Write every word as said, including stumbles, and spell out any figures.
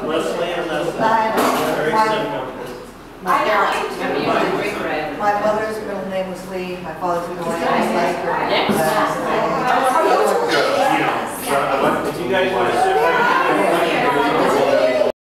Leslie and Leslie. I know. Very My- simple. My parents, I usually drink red. my mother's middle name was Lee, my father's middle name was Lester. Yes. Uh, You know, so I want- if you guys want